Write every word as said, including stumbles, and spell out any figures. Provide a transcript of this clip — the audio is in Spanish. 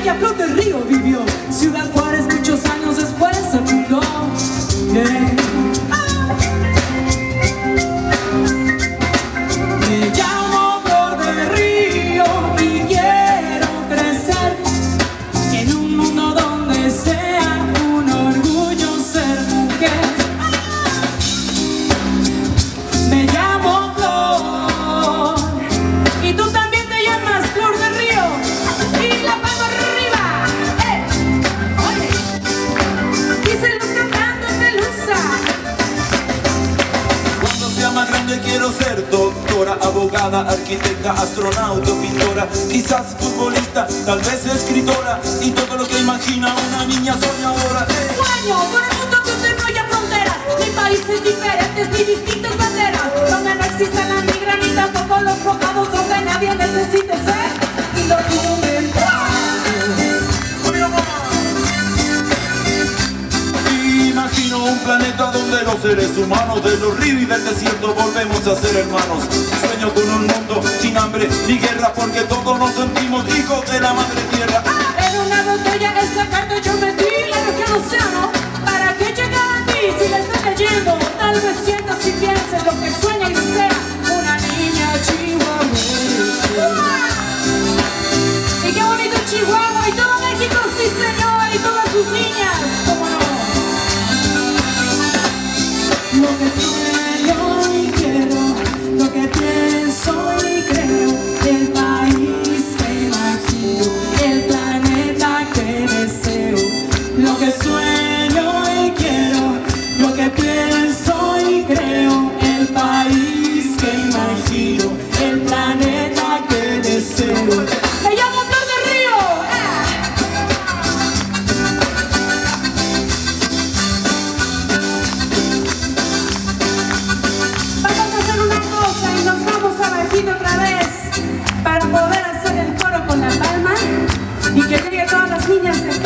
bella Flor del Río vivió. Ciudad Juárez muchos años después se fundó. Yeah. Me llamo Flor del Río y quiero crecer en un mundo donde sea un orgullo ser mujer. Me llamo Flor y tú también te llamas Flor del Río. Y la mano arriba, eh, oye, díselos cantando en Pelusa. Cuando sea más grande quiero ser doctora, abogada, arquitecta, astronauta, pintora, quizás futbolista, tal vez escritora, y todo lo que imagina una niña soñadora. eh. Sueño por un mundo donde no haya fronteras, ni países diferentes, ni distintas banderas, donde no exista la migra ni tampoco los bocados, donde nadie necesite ser indocumentado. Imagino un planeta donde los seres humanos de los ríos y del desierto volvemos a ser hermanos. Sueño con un mundo sin hambre ni guerra, porque todos nos sentimos hijos de la madre tierra. En una botella esta carta yo metí en el océano. ¿Para qué llegar a ti si la estás leyendo? Tal vez sientas y pienses lo que sueña y desea una niña chihuahuense. Y qué bonito Chihuahua y todo México, sí señor, y todas sus niñas, cómo no. Lo que sueño y quiero, lo que pienso y creo, el país que imagino, el planeta que deseo. Lo que sueño y quiero, lo que pienso y creo, el país que imagino, el planeta que deseo. ¡Me llamo Flor del Río! Vamos a hacer una cosa y nos vamos abajito otra vez para poder hacer el coro con la palma y que llegue todas las niñas de